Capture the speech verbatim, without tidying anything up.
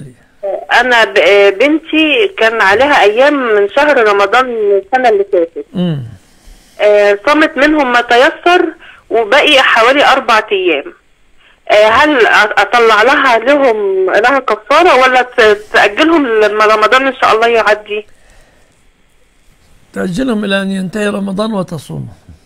انا ب- بنتي كان عليها ايام من شهر رمضان السنه اللي فاتت. امم آه، صامت منهم ما تيسر وبقي حوالي اربع ايام. آه، هل أ- اطلع لها لهم لها كفاره ولا ت- تاجلهم لما رمضان ان شاء الله يعدي؟ تأجلهم إلى أن ينتهي رمضان وتصوم.